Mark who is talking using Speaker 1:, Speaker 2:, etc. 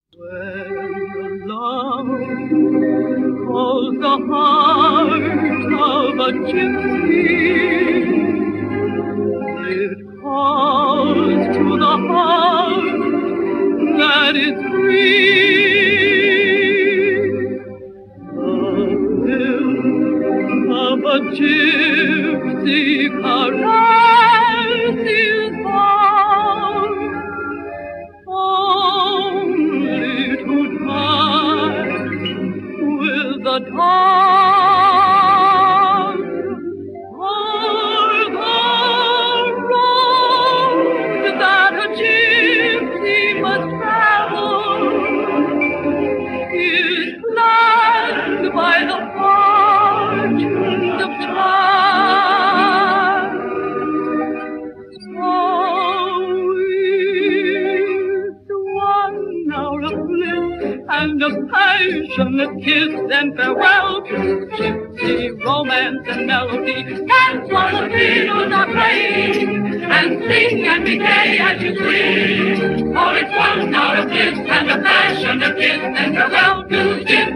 Speaker 1: When love holds the heart of a gypsy, it calls to the heart that is free. The will of a gypsy caress is born, only to die with the dawn. For the road that a gypsy must travel is planned by the fortunes of time. So with 1 hour of bliss and a passionate kiss and farewell to gypsy romance and melody, dance while the fiddles are playing, and sing and be gay as you swing. For it's 1 hour of bliss and a passionate kiss and farewell to gypsy